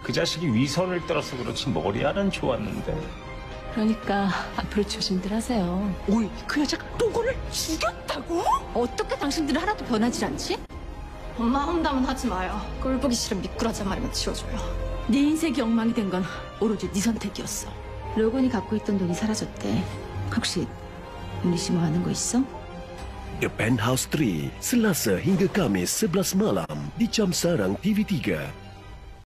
그 자식이 위선을 떨어서 그렇지 머리하는 좋았는데. 그러니까 앞으로 조심들 하세요. 오이, 그 여자가 노고를 죽였다고? 어떻게 당신들은 하나도 변하질 않지? 엄마 험담은 하지 마요. 꼴 보기 싫은 미꾸라지 한 마리만 치워줘요. 네 인생이 엉망이 된 건 오로지 네 선택이었어. 로건이 갖고 있던 돈이 사라졌대. 혹시 문희 씨 뭐 하는 거 있어? The Penthouse 3, Selasa hingga Kamis 11 malam di Jam Sarang TV3.